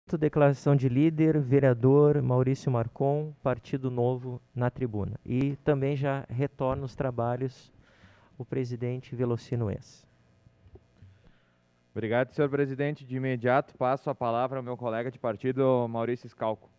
Declaração de líder, vereador Maurício Marcon, Partido Novo, na tribuna. E também já retorna os trabalhos o presidente Velocino Ex. Obrigado, senhor presidente. De imediato, passo a palavra ao meu colega de partido, Maurício Scalco.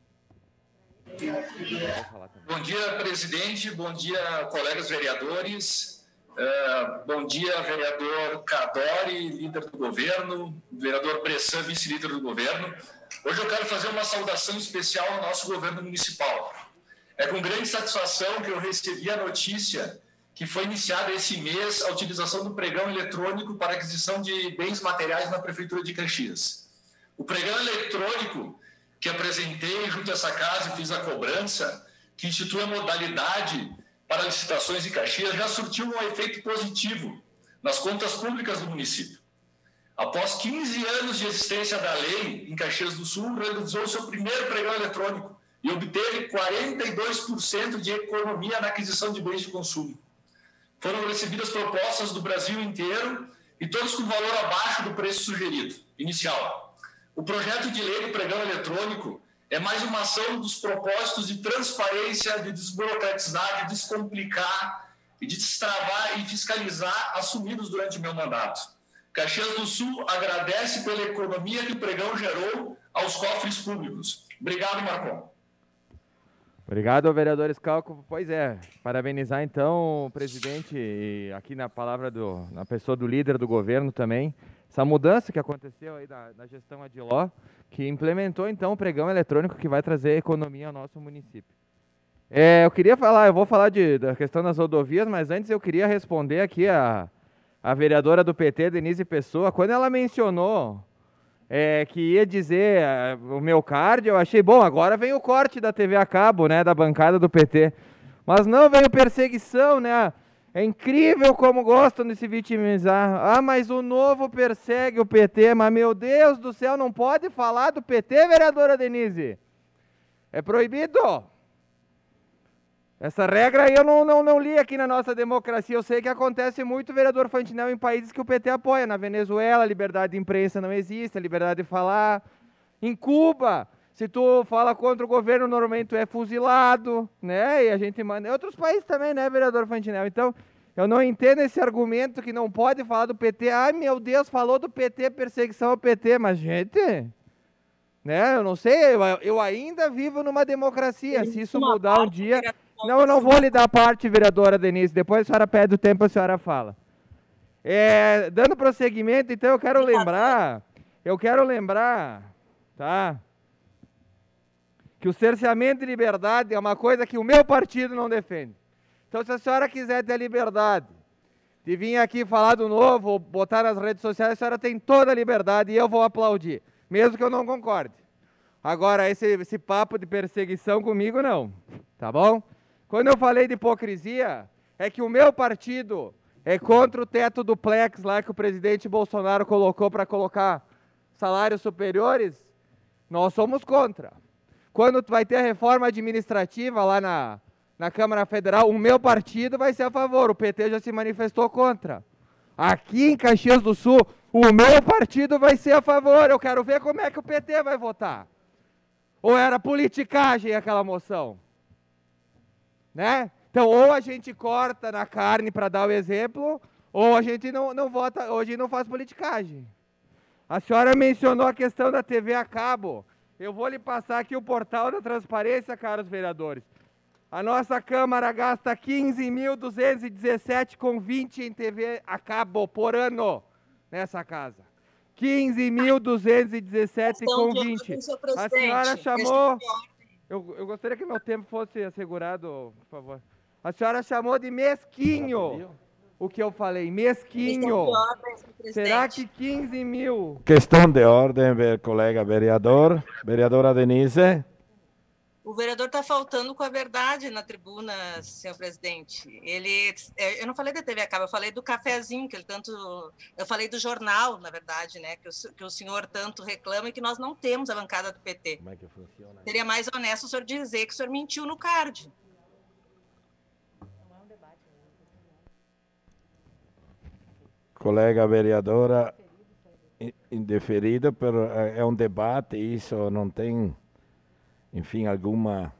Bom dia, presidente. Bom dia, colegas vereadores. Bom dia, vereador Cadori, líder do governo, vereador Bressan, vice-líder do governo. Hoje eu quero fazer uma saudação especial ao nosso governo municipal. É com grande satisfação que eu recebi a notícia que foi iniciada esse mês a utilização do pregão eletrônico para aquisição de bens materiais na Prefeitura de Caxias. O pregão eletrônico que apresentei junto a essa casa e fiz a cobrança, que institui a modalidade para licitações em Caxias, já surtiu um efeito positivo nas contas públicas do município. Após 15 anos de existência da lei, em Caxias do Sul, realizou seu primeiro pregão eletrônico e obteve 42% de economia na aquisição de bens de consumo. Foram recebidas propostas do Brasil inteiro e todos com valor abaixo do preço sugerido, inicial. O projeto de lei do pregão eletrônico é mais uma ação dos propósitos de transparência, de desburocratizar, de descomplicar e de destravar e fiscalizar assumidos durante o meu mandato. Caxias do Sul agradece pela economia que o pregão gerou aos cofres públicos. Obrigado, Marcon. Obrigado, vereador Scalco. Pois é, parabenizar então o presidente e aqui na na pessoa do líder do governo também, essa mudança que aconteceu aí na gestão Adiló, que implementou então o pregão eletrônico que vai trazer economia ao nosso município. Eu vou falar da questão das rodovias, mas antes eu queria responder aqui a vereadora do PT, Denise Pessoa, quando ela mencionou que ia dizer o meu card, eu achei, bom, agora vem o corte da TV a cabo, né, da bancada do PT. Mas não veio perseguição, né? É incrível como gostam de se vitimizar. Ah, mas o Novo persegue o PT, mas meu Deus do céu, não pode falar do PT, vereadora Denise? É proibido. Essa regra aí eu não li aqui na nossa democracia. Eu sei que acontece muito, vereador Fantinel, em países que o PT apoia. Na Venezuela, a liberdade de imprensa não existe, a liberdade de falar. Em Cuba, se tu fala contra o governo, normalmente tu é fuzilado, né? E a gente manda... Em outros países também, né, vereador Fantinel? Então, eu não entendo esse argumento que não pode falar do PT. Ai, meu Deus, falou do PT, perseguição ao PT. Mas, gente... né? Eu não sei, eu ainda vivo numa democracia. Se isso mudar um dia... Não, eu não vou lhe dar parte, vereadora Denise. Depois a senhora pede o tempo, a senhora fala. Dando prosseguimento, então eu quero lembrar, tá? Que o cerceamento de liberdade é uma coisa que o meu partido não defende. Então, se a senhora quiser ter liberdade de vir aqui falar do Novo, ou botar nas redes sociais, a senhora tem toda a liberdade e eu vou aplaudir, mesmo que eu não concorde. Agora, esse papo de perseguição comigo, não. Tá bom? Quando eu falei de hipocrisia, é que o meu partido é contra o teto do Plex lá que o presidente Bolsonaro colocou para colocar salários superiores. Nós somos contra. Quando vai ter a reforma administrativa lá na Câmara Federal, o meu partido vai ser a favor. O PT já se manifestou contra. Aqui em Caxias do Sul, o meu partido vai ser a favor. Eu quero ver como é que o PT vai votar. Ou era politicagem aquela moção? Né? Então, ou a gente corta na carne para dar o exemplo, ou a gente não vota, hoje não faz politicagem. A senhora mencionou a questão da TV a cabo. Eu vou lhe passar aqui o portal da transparência, caros vereadores. A nossa Câmara gasta 15.217,20 em TV a cabo por ano nessa casa. 15.217,20. A senhora chamou... Eu gostaria que meu tempo fosse assegurado, por favor. A senhora chamou de mesquinho o que eu falei, mesquinho. Será que 15 mil... Questão de ordem, colega vereador. Vereadora Denise. O vereador está faltando com a verdade na tribuna, senhor presidente. Eu não falei da TV a cabo, eu falei do cafezinho, eu falei do jornal, na verdade, né, que o senhor tanto reclama e que nós não temos a bancada do PT. Como é que funciona? Seria mais honesto o senhor dizer que o senhor mentiu no card. Colega vereadora indeferido, mas é um debate, isso não tem, enfim, alguma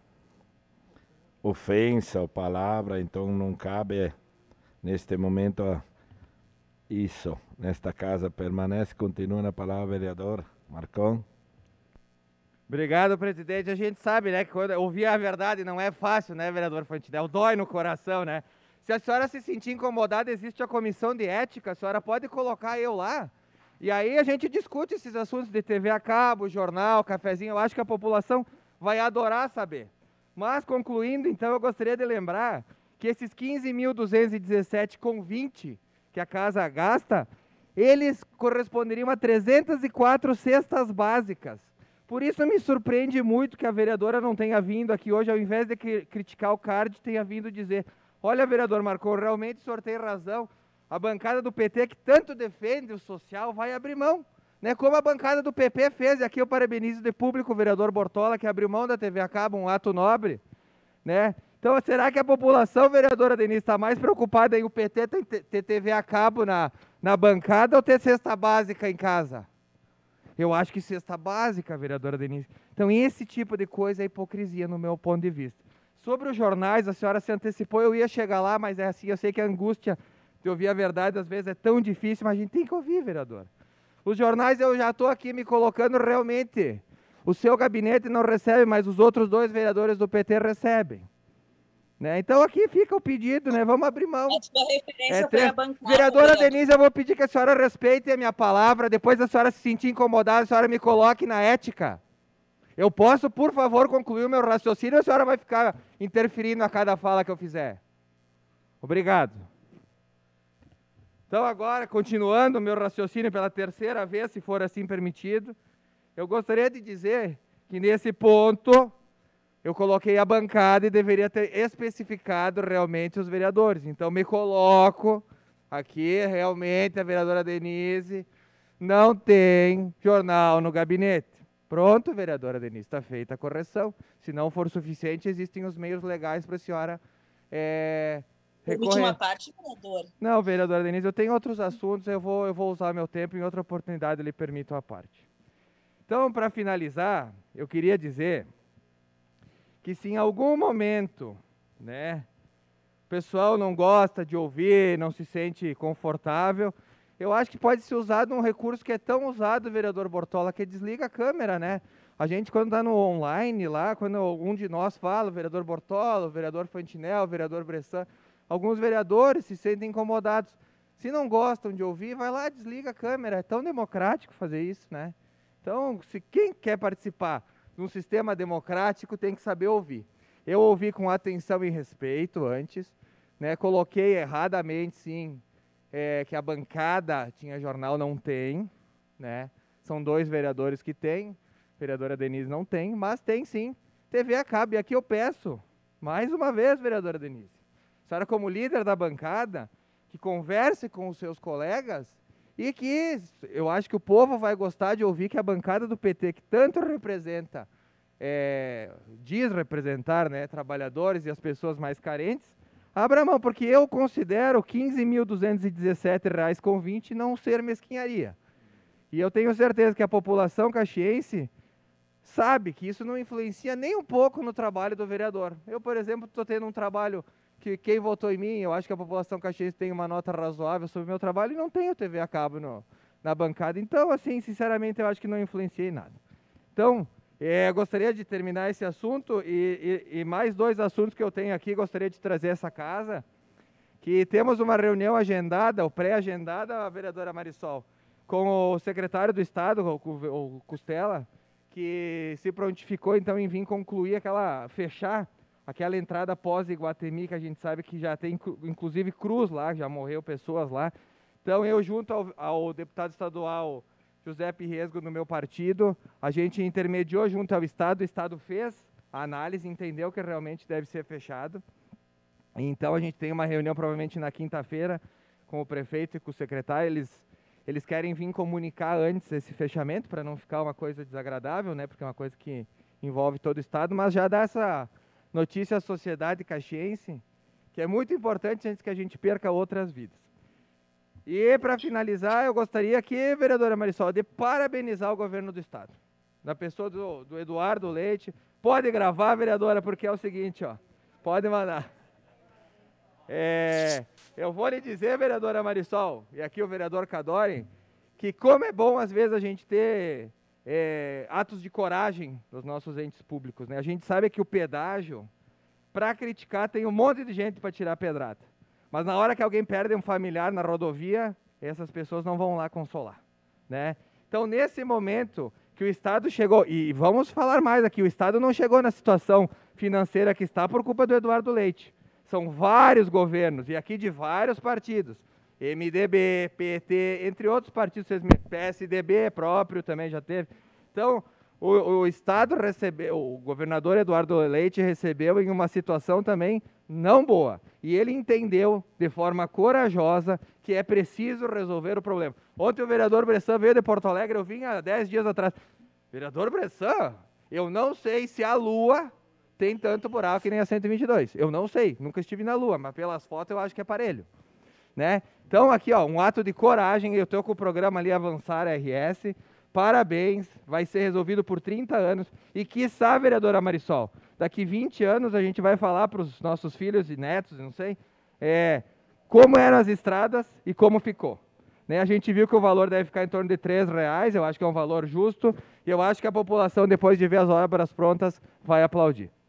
ofensa ou palavra, então não cabe neste momento isso. Nesta casa permanece, continua na palavra, vereador Marcon. Obrigado, presidente. A gente sabe, né, que quando ouvir a verdade não é fácil, né, vereador Fantinel? Dói no coração, né? Se a senhora se sentir incomodada, existe a comissão de ética, a senhora pode colocar eu lá. E aí a gente discute esses assuntos de TV a cabo, jornal, cafezinho. Eu acho que a população vai adorar saber. Mas, concluindo, então, eu gostaria de lembrar que esses 15.217,20 que a casa gasta, eles corresponderiam a 304 cestas básicas. Por isso me surpreende muito que a vereadora não tenha vindo aqui hoje, ao invés de criticar o CARD, tenha vindo dizer: olha, vereador Marcon, realmente o senhor tem razão, a bancada do PT, que tanto defende o social, vai abrir mão. Né? Como a bancada do PP fez, e aqui eu parabenizo de público o vereador Bortola, que abriu mão da TV a cabo, um ato nobre. Né? Então, será que a população, vereadora Denise, está mais preocupada em o PT ter TV a cabo na bancada ou ter cesta básica em casa? Eu acho que cesta básica, vereadora Denise. Então, esse tipo de coisa é hipocrisia, no meu ponto de vista. Sobre os jornais, a senhora se antecipou, eu ia chegar lá, mas é assim, eu sei que a angústia de ouvir a verdade, às vezes, é tão difícil, mas a gente tem que ouvir, vereadora. Os jornais, eu já estou aqui me colocando realmente. O seu gabinete não recebe, mas os outros 2 vereadores do PT recebem. Né? Então, aqui fica o pedido, né? Vamos abrir mão. A sua referência foi a bancada. Vereadora Denise, eu vou pedir que a senhora respeite a minha palavra. Depois da senhora se sentir incomodada, a senhora me coloque na ética. Eu posso, por favor, concluir o meu raciocínio, ou a senhora vai ficar interferindo a cada fala que eu fizer? Obrigado. Então, agora, continuando o meu raciocínio pela 3ª vez, se for assim permitido, eu gostaria de dizer que, nesse ponto, eu coloquei a bancada e deveria ter especificado realmente os vereadores. Então, me coloco aqui, realmente, a vereadora Denise não tem jornal no gabinete. Pronto, vereadora Denise, está feita a correção. Se não for suficiente, existem os meios legais para a senhora recorrer. Última parte, vereador. Não, vereadora Denise, eu tenho outros assuntos, eu vou usar meu tempo, em outra oportunidade lhe permito a parte. Então, para finalizar, eu queria dizer que se em algum momento, né, o pessoal não gosta de ouvir, não se sente confortável, eu acho que pode ser usado um recurso que é tão usado, vereador Bortola, que desliga a câmera, né? A gente, quando está no online lá, quando algum de nós fala, o vereador Bortola, o vereador Fantinel, o vereador Bressan, alguns vereadores se sentem incomodados. Se não gostam de ouvir, vai lá, desliga a câmera. É tão democrático fazer isso, né? Então, se quem quer participar de um sistema democrático tem que saber ouvir. Eu ouvi com atenção e respeito antes, né? Coloquei erradamente, sim, que a bancada tinha jornal, não tem, né? São 2 vereadores que têm, a vereadora Denise não tem, mas tem sim TV a cabo. E aqui eu peço, mais uma vez, vereadora Denise, a senhora como líder da bancada, que converse com os seus colegas e que eu acho que o povo vai gostar de ouvir que a bancada do PT, que tanto representa, diz representar, né, trabalhadores e as pessoas mais carentes, abra mão, porque eu considero R$ 15.217,20 não ser mesquinharia. E eu tenho certeza que a população caxiense sabe que isso não influencia nem um pouco no trabalho do vereador. Eu, por exemplo, estou tendo um trabalho que quem votou em mim, eu acho que a população caxiense tem uma nota razoável sobre o meu trabalho e não tenho TV a cabo na bancada. Então, assim, sinceramente, eu acho que não influenciei em nada. Então, gostaria de terminar esse assunto e mais 2 assuntos que eu tenho aqui, gostaria de trazer essa casa, que temos uma reunião agendada, ou pré-agendada, a vereadora Marisol, com o secretário do Estado, o Costela, que se prontificou, então, em vir concluir fechar aquela entrada pós-Iguatemi, que a gente sabe que já tem, inclusive, cruz lá, já morreu pessoas lá. Então, eu junto ao deputado estadual José Pirresgo, do meu partido, a gente intermediou junto ao Estado, o Estado fez a análise, entendeu que realmente deve ser fechado. Então, a gente tem uma reunião, provavelmente na quinta-feira, com o prefeito e com o secretário. Eles querem vir comunicar antes esse fechamento, para não ficar uma coisa desagradável, né, porque é uma coisa que envolve todo o Estado, mas já dá essa notícia à sociedade caxiense, que é muito importante antes que a gente perca outras vidas. E, para finalizar, eu gostaria aqui, vereadora Marisol, de parabenizar o governo do Estado. Na pessoa do Eduardo Leite. Pode gravar, vereadora, porque é o seguinte, ó. Pode mandar. Eu vou lhe dizer, vereadora Marisol, e aqui o vereador Cadori, que como é bom, às vezes, a gente ter atos de coragem nos nossos entes públicos, né? A gente sabe que o pedágio, para criticar, tem um monte de gente para tirar pedrada. Mas na hora que alguém perde um familiar na rodovia, essas pessoas não vão lá consolar, né? Então, nesse momento que o Estado chegou, e vamos falar mais aqui, o Estado não chegou na situação financeira que está por culpa do Eduardo Leite. São vários governos, e aqui de vários partidos, MDB, PT, entre outros partidos, PSDB próprio também já teve. Então, o Estado recebeu, o governador Eduardo Leite recebeu em uma situação também não boa. E ele entendeu de forma corajosa que é preciso resolver o problema. Ontem o vereador Bressan veio de Porto Alegre, eu vim há 10 dias atrás. Vereador Bressan, eu não sei se a Lua tem tanto buraco que nem a 122. Eu não sei, nunca estive na Lua, mas pelas fotos eu acho que é parelho, né? Então aqui, ó, um ato de coragem, eu estou com o programa ali Avançar RS, parabéns, vai ser resolvido por 30 anos, e quiçá, vereadora Marisol, daqui 20 anos a gente vai falar para os nossos filhos e netos, não sei, como eram as estradas e como ficou. Né? A gente viu que o valor deve ficar em torno de R$3, eu acho que é um valor justo, e eu acho que a população, depois de ver as obras prontas, vai aplaudir.